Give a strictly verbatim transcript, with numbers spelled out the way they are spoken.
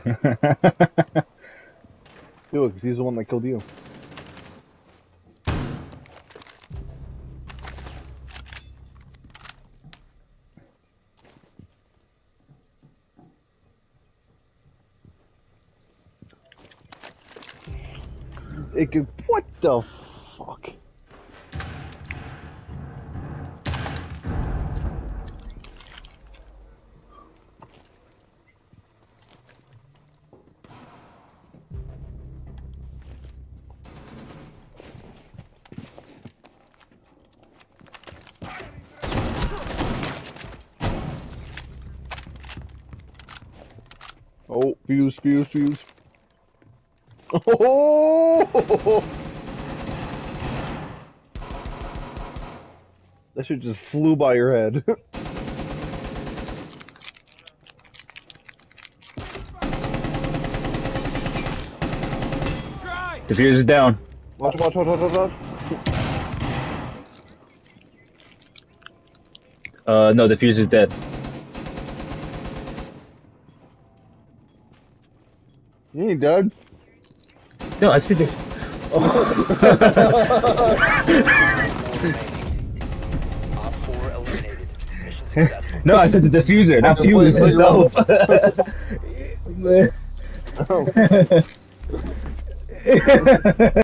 Do it, because he's the one that killed you. It could. What the fuck? Oh, fuse, fuse, fuse. Oh! That shit just flew by your head. Diffuse is down. Watch, watch, watch, watch, watch, watch. Uh, no, the fuse is dead. You ain't dead. No, I see the. Oh. No, I said the diffuser, not fuse itself. Oh.